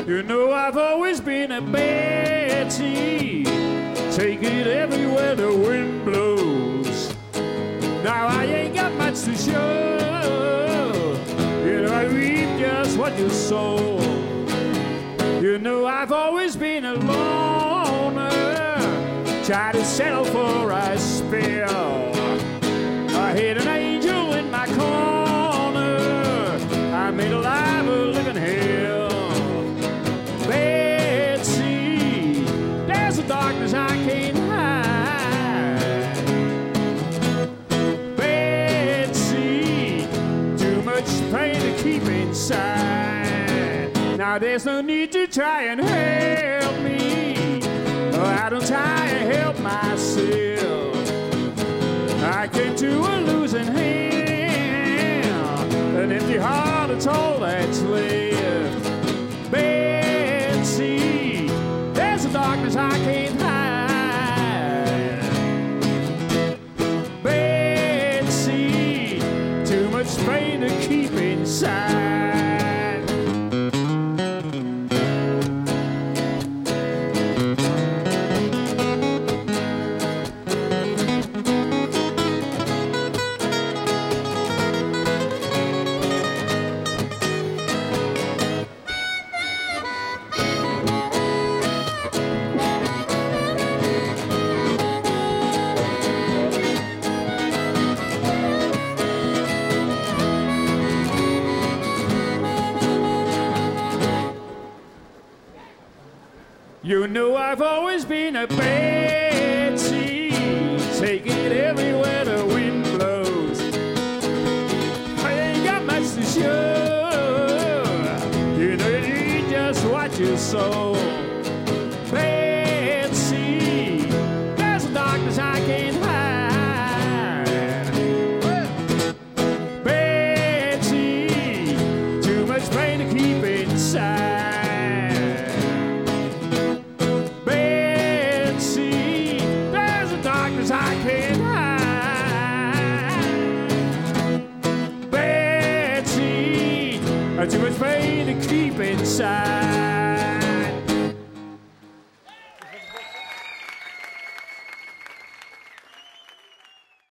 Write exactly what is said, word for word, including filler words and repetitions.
You know I've always been a Betsy. Take it everywhere the wind blows. Now I ain't got much to show. You know I reap just what you sow. You know I've always been a loner. Try to settle for a spell. I hit an angel in my corner. I made a life a living hell. Betsy, there's a darkness I can't hide. Betsy, too much pain to keep inside. Now there's no need to try and help me. Oh, I don't try and help myself. I came to a losing hand, an empty heart, it's all that's left. Betsy, there's a darkness I can't hide. Betsy, too much pain to keep inside. You know I've always been a Betsy. Take it everywhere the wind blows. I ain't got much to show. You know you eat just what you sow. Betsy, there's a darkness I can't hide. Betsy, too much pain to keep inside. I can't hide. Betsy, too much pain to keep inside.